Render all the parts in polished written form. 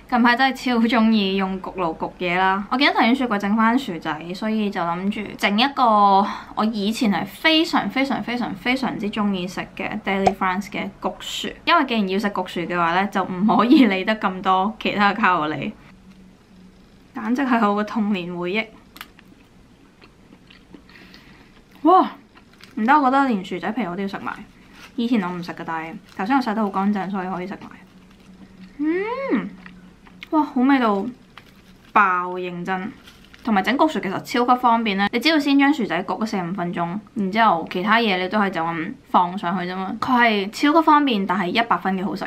近排真係超中意用焗爐焗嘢啦！我見到頭先雪櫃整翻薯仔，所以就諗住整一個我以前係非常之中意食嘅 Daily France 嘅焗薯。因為既然要食焗薯嘅話咧，就唔可以理得咁多其他嘅卡路里，簡直係我嘅童年回憶。哇！唔得，我覺得連薯仔皮我都要食埋。以前我唔食嘅，但係頭先我洗得好乾淨，所以可以食埋。哇，好味道爆，認真。同埋整焗薯其實超級方便咧，你只要先將薯仔焗咗4-5分鐘，然之後其他嘢你都係就咁放上去啫嘛。佢係超級方便，但係100分嘅好食。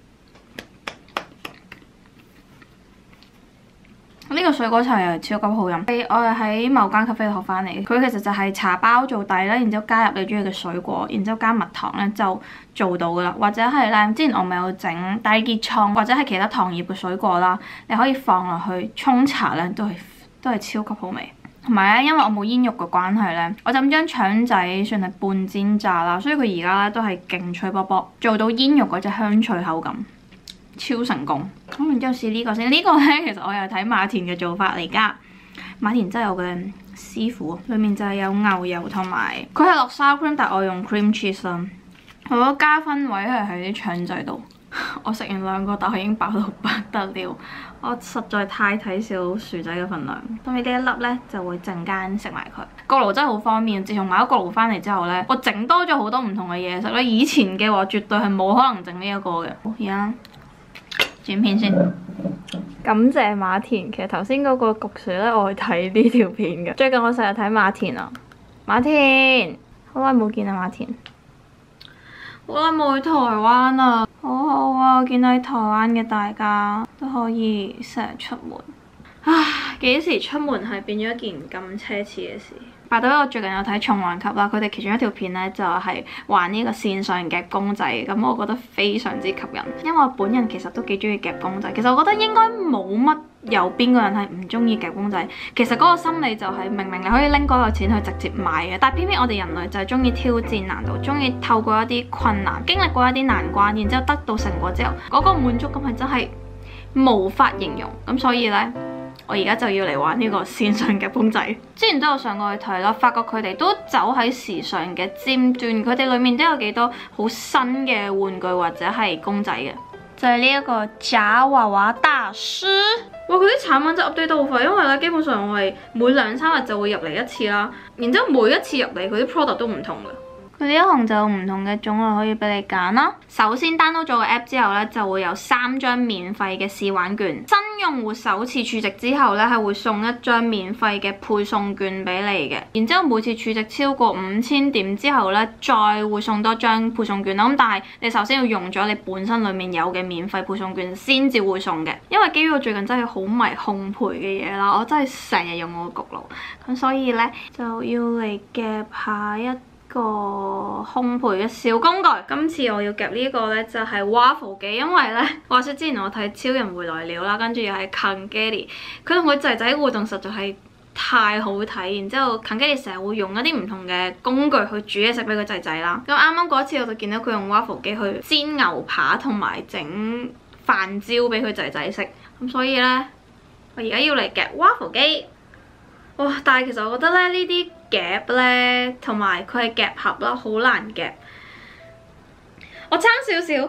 呢個水果茶又係超級好飲，我係喺某間咖啡度學翻嚟嘅。佢其實就係茶包做底啦，然之後加入你中意嘅水果，然之後加蜜糖咧就做到噶啦。或者係咧，之前我咪有整大結創或者係其他糖葉嘅水果啦，你可以放落去沖茶咧，都係超級好味。同埋咧，因為我冇煙肉嘅關係咧，我就咁將腸仔算係半煎炸啦，所以佢而家咧都係勁脆卜卜，做到煙肉嗰隻香脆口感。超成功，咁然之後試呢個先。呢個咧其實我又睇馬田嘅做法嚟㗎。馬田真係我嘅師傅，裡面就係有牛油同埋佢係落 sour cream，但係我用 cream cheese 啦。我覺得加分位係喺啲腸仔度。我食完2個，但係已經飽到不得了。我實在太睇小薯仔嘅份量。咁呢一粒咧就會陣間食埋佢。焗爐真係好方便。自從買咗焗爐翻嚟之後咧，我整多咗好多唔同嘅嘢食咧。以前嘅話絕對係冇可能整呢一個嘅。而家轉片先，感謝馬田。其實頭先嗰個焗薯咧，我去睇呢條片嘅。最近我成日睇馬田啊，馬田，好耐冇見啊，馬田，好耐冇去台灣啊，好好啊！見到喺台灣嘅大家都可以成日出門。唉，幾時出門係變咗一件咁奢侈嘅事。by the way，我最近有睇重量級啦，佢哋其中一條片咧就係玩呢個線上夾公仔，咁我覺得非常之吸引。因為我本人其實都幾中意夾公仔，其實我覺得應該冇乜有邊個人係唔中意夾公仔。其實嗰個心理就係明明你可以拎嗰個錢去直接買嘅，但係偏偏我哋人類就係中意挑戰難度，中意透過一啲困難，經歷過一啲難關，然之後得到成果之後，嗰個滿足感係真係無法形容。咁所以咧，我而家就要嚟玩呢個線上夾公仔。之前都有上過去睇啦，發覺佢哋都走喺時尚嘅尖端，佢哋裡面都有幾多好新嘅玩具或者係公仔嘅。就係呢一個夾娃娃大師。哇！佢啲產品真係 update 得好快，因為咧基本上我係每2-3日就會入嚟一次啦，然之後每一次入嚟佢啲 product 都唔同嘅。佢呢一行就有唔同嘅種類可以俾你揀啦。首先 download 咗個 app 之後咧，就會有3張免費嘅試玩券。新用戶首次儲值之後咧，係會送1張免費嘅配送券俾你嘅。然之後每次儲值超過5000點之後咧，再會送多張配送券啦。咁但係你首先要用咗你本身裡面有嘅免費配送券先至會送嘅。因為基於我最近真係好迷烘焙嘅嘢啦，我真係成日用我個焗爐，咁所以咧就要嚟夾下一個烘焙嘅小工具。今次我要夾呢個咧就係 waffle 機，因為咧話說之前我睇超人回來了啦，跟住又係 Congeli， 佢同佢仔仔互動實在係太好睇。然之後 Congeli 成日會用一啲唔同嘅工具去煮嘢食俾佢仔仔啦。咁啱啱嗰次我就見到佢用 waffle 機去煎牛扒同埋整飯焦俾佢仔仔食，咁所以咧我而家要嚟夾 waffle 機。哇！但係其實我覺得咧呢啲夾咧，同埋佢係夾盒啦，好難夾。我撐少少，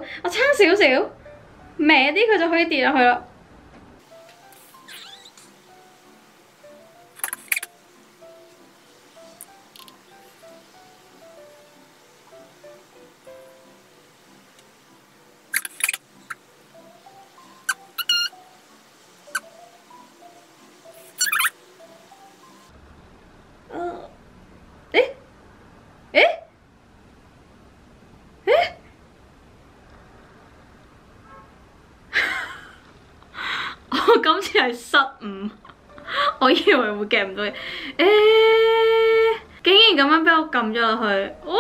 歪啲佢就可以跌落去啦。今次係失誤，我以為會夾唔到嘢，竟然咁樣俾我撳咗落去，哇！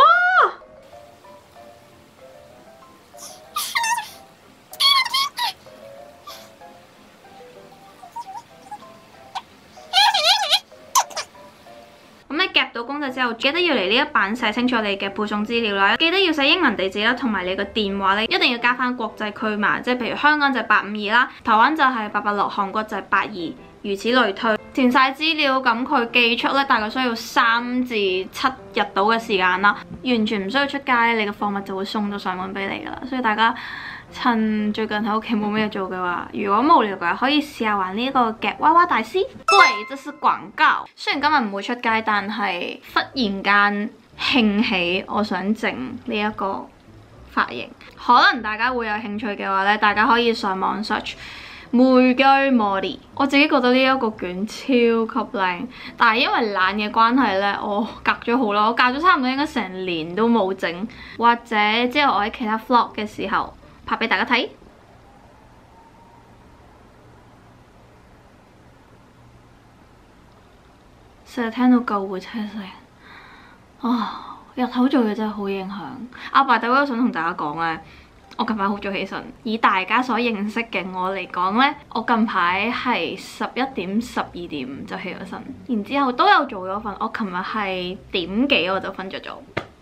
咁你夾夾到公仔之後，記得要嚟呢一版寫清楚你嘅配送資料啦，記得要寫英文地址啦，同埋你個電話咧一定要加翻國際區碼，即係譬如香港就係852啦，台灣就係886，韓國就係82，如此類推。填晒資料，咁佢寄出咧大概需要3至7日到嘅時間啦，完全唔需要出街，你嘅貨物就會送到上門俾你噶啦。所以大家趁最近喺屋企冇咩做嘅話，如果無聊嘅話，可以試下玩呢個夾娃娃大師。對，這是廣告。雖然今日唔會出街，但係忽然間興起，我想整呢一個髮型。可能大家會有興趣嘅話咧，大家可以上網 search。玫瑰茉莉，我自己覺得呢一個卷超級靚，但係因為懶嘅關係咧，我隔咗好耐，我隔咗差唔多應該成年都冇整，或者之後我喺其他 vlog 嘅時候拍俾大家睇。成日聽到救護車聲，日頭做嘢真係好影響。by the way，我想同大家講咧。我近排好早起身，以大家所認識嘅我嚟講呢，我近排係11點、12點就起咗身，然之後都有做咗份。我琴日係點幾我就瞓着咗，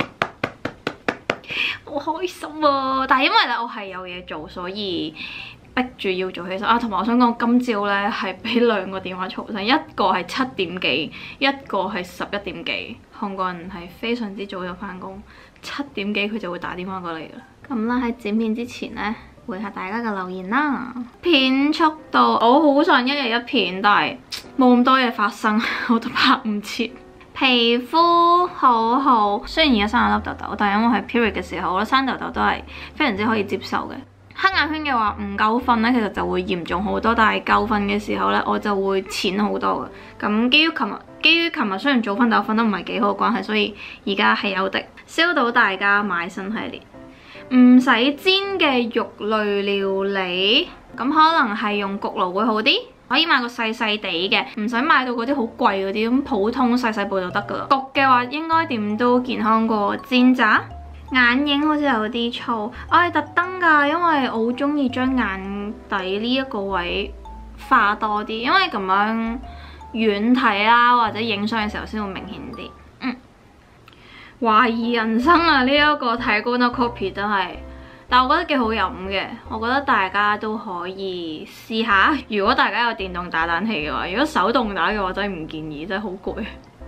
好開心啊！但係因為咧我係有嘢做，所以逼住要早起身啊。同埋我想講，今朝呢係俾2個電話嘈醒，一個係7點幾，一個係11點幾。韓國人係非常之早就返工，7點幾佢就會打電話過嚟啦。咁啦，喺剪片之前呢，回下大家嘅留言啦。片速度，我好想一日一片，但係冇咁多嘢發生，我都拍唔切。皮膚好好，雖然而家生咗粒痘痘，但係因為係 period 嘅時候，我覺得生痘痘都係非常之可以接受嘅。黑眼圈嘅話唔夠瞓呢，其實就會嚴重好多，但係夠瞓嘅時候呢，我就會淺好多嘅。咁基於琴日雖然早瞓，但我瞓得唔係幾好嘅關係，所以而家係有的。燒到大家買新系列。唔使煎嘅肉類料理，咁可能係用焗爐會好啲，可以買個細細地嘅，唔使買到嗰啲好貴嗰啲，咁普通細細部就得噶啦。焗嘅話應該點都健康過煎炸。眼影好似有啲粗，我係特登㗎，因為我好中意將眼底呢一個位化多啲，因為咁樣遠睇啦，或者影相嘅時候先會明顯啲。懷疑人生啊！呢一個睇高達 copy 真係，但我覺得幾好飲嘅，我覺得大家都可以試下。如果大家有電動打蛋器嘅話，如果手動打嘅話真係唔建議，真係好攰。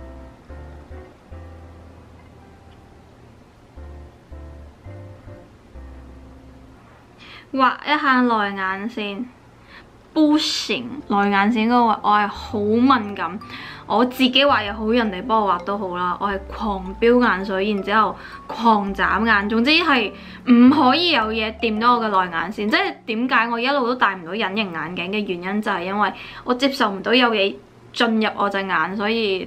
畫一下內眼線。不行，內眼線嗰個位我係好敏感，我自己畫又好，人哋幫我畫都好啦，我係狂飆眼水，然之後狂眨眼，總之係唔可以有嘢掂到我嘅內眼線。即係點解我一路都戴唔到隱形眼鏡嘅原因，就係因為我接受唔到有嘢進入我隻眼，所以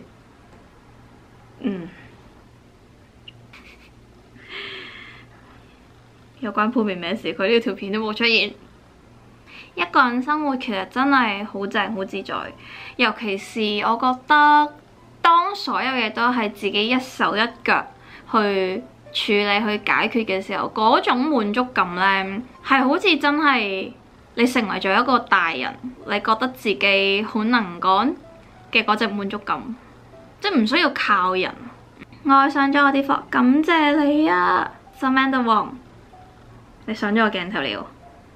有關潘明咩事？佢呢條片都冇出現。一個人生活其實真係好正好自在，尤其是我覺得當所有嘢都係自己一手一腳去處理去解決嘅時候，嗰種滿足感呢，係好似真係你成為咗一個大人，你覺得自己好能幹嘅嗰隻滿足感，即係唔需要靠人。愛上咗我啲貨，感謝你啊 Samantha Wong， 你上咗我鏡頭了。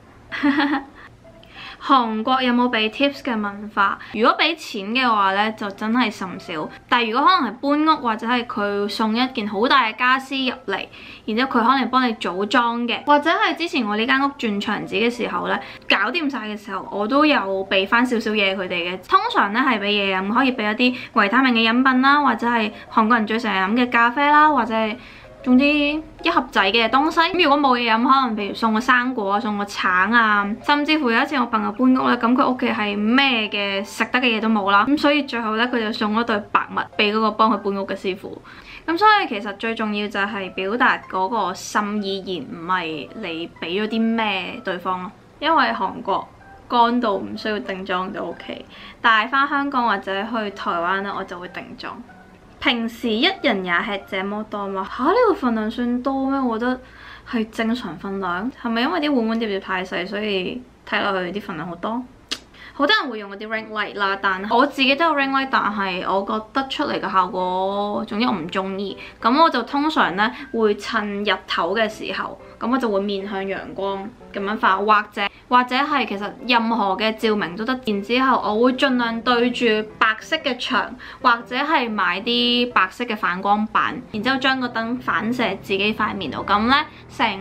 韓國有冇俾 tips 嘅文化？如果俾錢嘅話呢，就真係甚少。但係如果可能係搬屋或者係佢送一件好大嘅家私入嚟，然之後佢可能幫你組裝嘅，或者係之前我呢間屋轉牆紙嘅時候呢，搞掂晒嘅時候，我都有俾翻少少嘢佢哋嘅。通常呢係俾嘢飲，可以俾一啲維他命嘅飲品啦，或者係韓國人最成日飲嘅咖啡啦，或者係總之一盒仔嘅東西。咁如果冇嘢飲，可能譬如送個生果啊，送個橙啊，甚至乎有一次我朋友搬屋咧，咁佢屋企係咩嘅食得嘅嘢都冇啦，咁所以最後咧佢就送咗對白襪俾嗰個幫佢搬屋嘅師傅。咁所以其實最重要就係表達嗰個心意，而唔係你俾咗啲咩對方咯。因為韓國乾到唔需要定妝就 OK， 但係返香港或者去台灣咧，我就會定妝。平時一人也吃這麼多嘛？呢個份量算多咩？我覺得係正常份量。係咪因為啲碗碗碟碟太細，所以睇落去啲份量好多？ 好多人會用嗰啲 ring light 啦，但我自己都有 ring light， 但係我覺得出嚟嘅效果，總之我唔中意。咁我就通常咧會趁日頭嘅時候，咁我就會面向陽光咁樣化，或者係其實任何嘅照明都得。然之後我會盡量對住白色嘅牆，或者係買啲白色嘅反光板，然之後將個燈反射自己塊面度，咁咧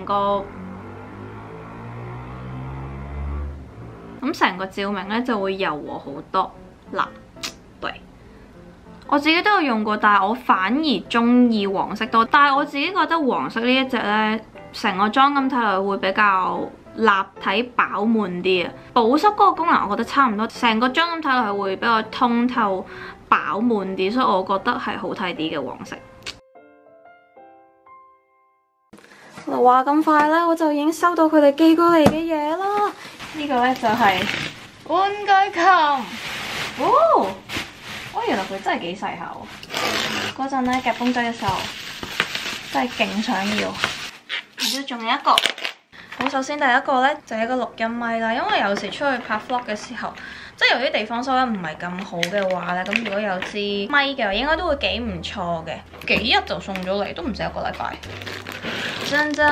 成個照明咧就會柔和好多嗱。對，我自己都有用過，但係我反而中意黃色多。但係我自己覺得黃色呢一隻咧，成個妝感睇落去會比較立體飽滿啲啊。保濕嗰個功能我覺得差唔多，成個妝感睇落去會比較通透飽滿啲，所以我覺得係好睇啲嘅黃色。話咁快咧，我就已經收到佢哋寄過嚟嘅嘢啦。呢個咧就係玩具琴，哦，原來佢真係幾細下喎。嗰陣咧夾公仔嘅時候真係勁想要。然之後仲有一個，好，首先第一個咧就係一個錄音咪啦，因為有時出去拍 vlog 嘅時候，即係有啲地方收得唔係咁好嘅話咧，咁如果有支咪嘅話，應該都會幾唔錯嘅。幾日就送咗嚟，都唔使1個禮拜。真真，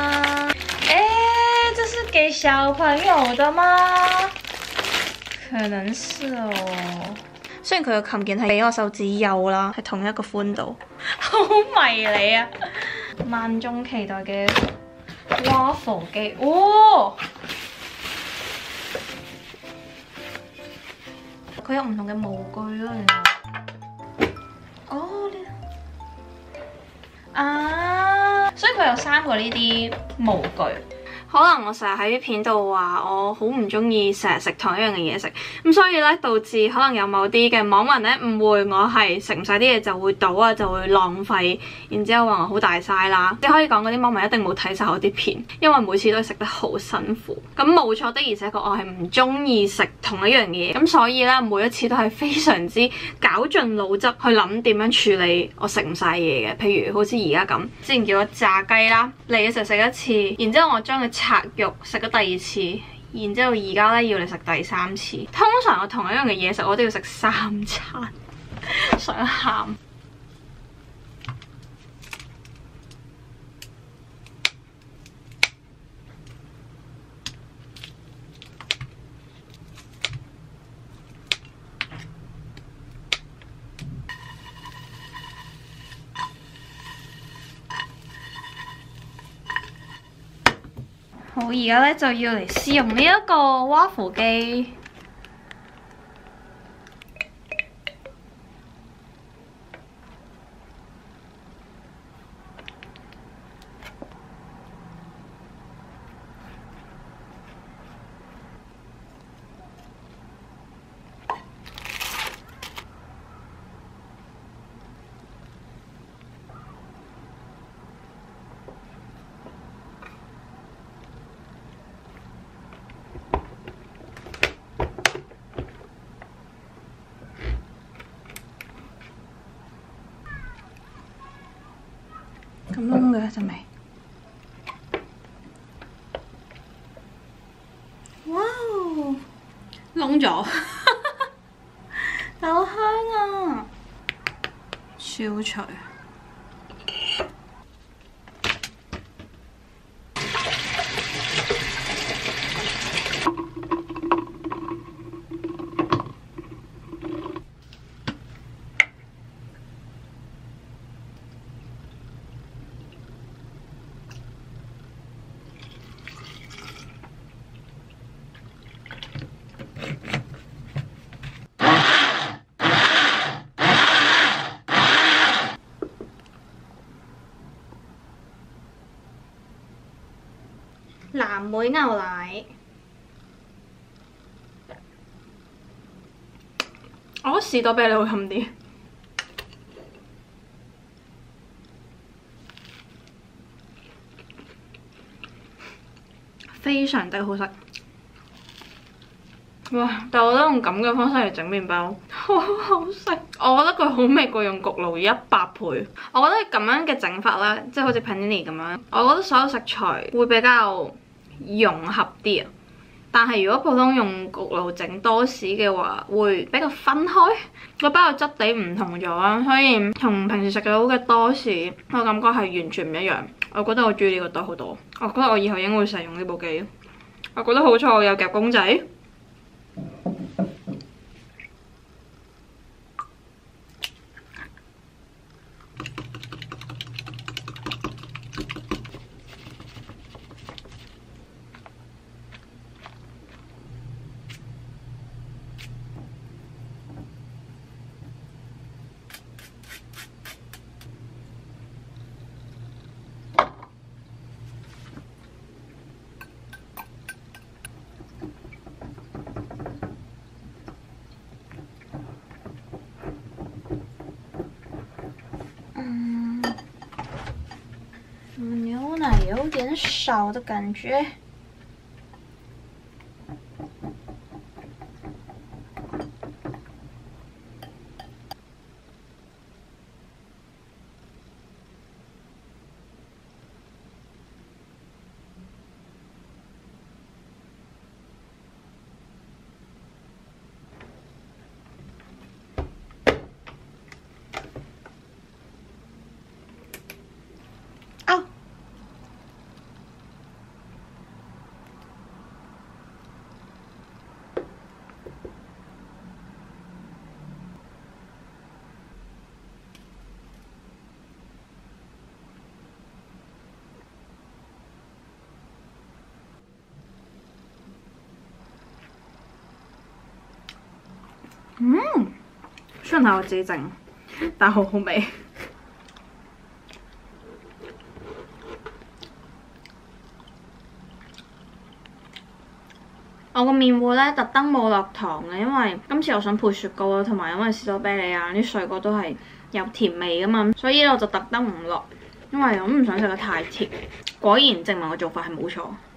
這是給小朋友的嗎？可能是哦。雖然佢嘅琴鍵係比我手指幼啦，係同一個寬度，好迷你啊！萬眾期待嘅 waffle 機，哦！佢有唔同嘅模具咯，原來。哦，所以佢有3個呢啲模具。可能我成日喺啲片度話我好唔中意成日食同一樣嘅嘢食，咁所以咧導致可能有某啲嘅網民咧誤會我係食唔晒啲嘢就會倒啊，就會浪費，然之後話我好大嘥啦。即可以講嗰啲網民一定冇睇晒我啲片，因為每次都食得好辛苦。咁冇錯的，而且確我係唔中意食同一樣嘢，咁所以咧每一次都係非常之絞盡腦汁去諗點樣處理我食唔晒嘢嘅。譬如好似而家咁，之前叫我炸雞啦，嚟嘅時候食一次，然之後我將佢拆肉食咗第2次，然之後而家咧要你食第3次。通常我同一樣嘅嘢食，我都要食3餐，想喊。好，而家咧就要嚟試用呢一個 waffle 機。咁燶嘅陣味，哇！燶咗，好香啊，超脆。藍莓牛奶，我覺得士多啤梨會冚啲，非常之好食。哇！但我覺得用咁嘅方式嚟整麵包，好好食。我覺得佢好味過用焗爐100倍。我覺得咁樣嘅整法啦，即係好似 panini 咁樣，我覺得所有食材會比較融合啲啊。 但係如果普通用焗爐整多士嘅話，會比較分開，個包嘅質地唔同咗啦，所以同平時食到嘅多士，我感覺係完全唔一樣。我覺得我中意呢個多好多，我覺得我以後應該會成日用呢部機。我覺得好彩我有夾公仔。牛奶有點少的感覺。雖然係我自己整，但好好味。我個麵糊咧特登冇落糖嘅，因為今次我想配雪糕啦，同埋因為士多啤梨啊啲水果都係有甜味噶嘛，所以我就特登唔落，因為我唔想食得太甜。果然證明我做法係冇錯。